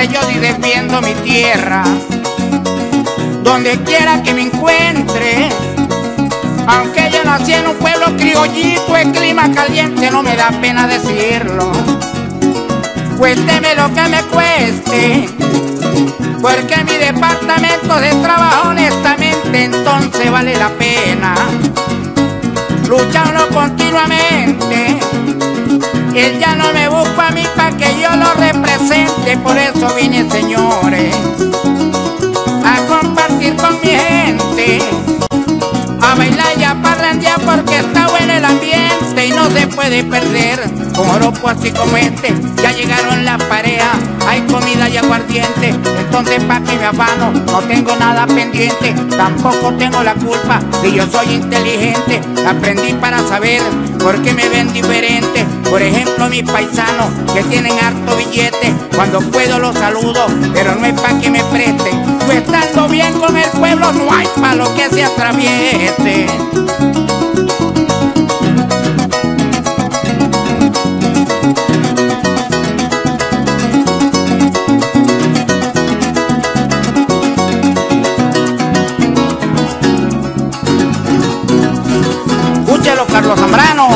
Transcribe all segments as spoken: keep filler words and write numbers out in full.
siempre yo sí defiendo mi tierra. Donde quiera que me encuentre, aunque yo nací en un pueblo criollito, el clima caliente, no me da pena decirlo. Cuésteme lo que me cueste, porque mi departamento de trabajo honestamente entonces vale la pena. Luchando continuamente, él ya no me busca a mí para que yo lo represente. Por eso vine, señores, a compartir con mi gente, a bailar y a parrandear, porque está bueno el ambiente y no se puede perder. Con oropo así como este, ya llegaron las parejas, hay comida y aguardiente. Entonces pa' que me afano, no tengo nada pendiente, tampoco tengo la culpa si yo soy inteligente. Aprendí para saber por qué me ven diferente. Por ejemplo, mis paisanos que tienen harto billete, cuando puedo los saludo, pero no es pa' que me presten. Yo estando bien con el pueblo, no hay pa' lo que se atraviese. Escúchelo, Carlos Zambrano.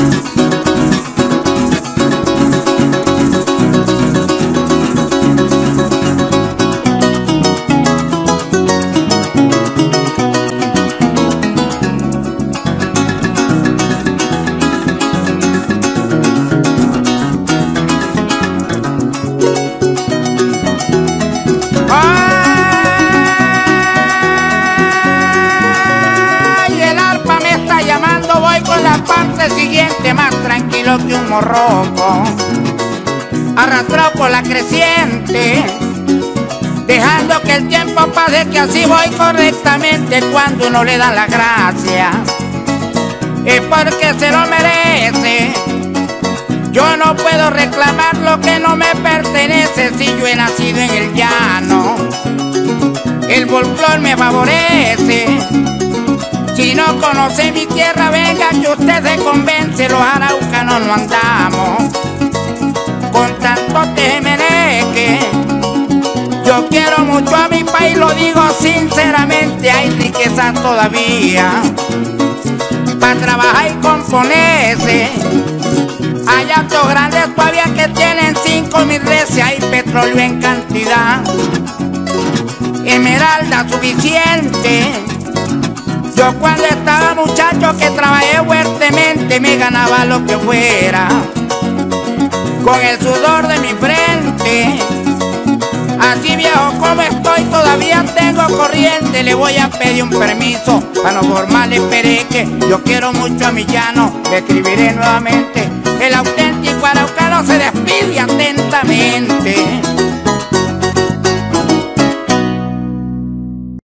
Siguiente, más tranquilo que un morroco, arrastrado por la creciente, dejando que el tiempo pase, que así voy correctamente. Cuando uno le da la gracia es porque se lo merece. Yo no puedo reclamar lo que no me pertenece. Si yo he nacido en el llano, el folclor me favorece. Si no conoce mi tierra, venga que usted se convence. Los araucanos no andamos con tanto temeneque. Yo quiero mucho a mi país, lo digo sinceramente. Hay riquezas todavía para trabajar y componerse. Hay autos grandes todavía que tienen cinco mil reses. Hay petróleo en cantidad, esmeralda suficiente. Yo cuando estaba muchacho que trabajé fuertemente, me ganaba lo que fuera con el sudor de mi frente. Así viejo como estoy, todavía tengo corriente. Le voy a pedir un permiso para no formarle pereque. Yo quiero mucho a mi llano, le escribiré nuevamente. El auténtico araucano se despide atentamente.